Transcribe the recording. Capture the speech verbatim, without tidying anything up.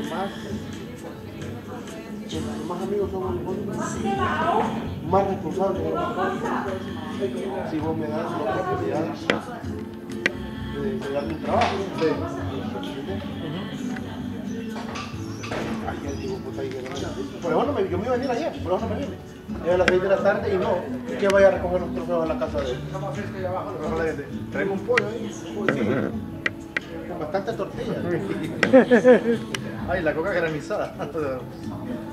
más, los más amigos son los más responsables. Si vos me das la oportunidad de, de darme un trabajo. Sí. Ayer digo, puta, ahí que no. Por eso no me, yo me iba a venir ayer, por eso no me vine. Llegué a las seis de la tarde y no, que vaya a recoger los trofeos a la casa de él. Traemos un pollo ahí. Con bastante tortilla. Ay, la coca granizada.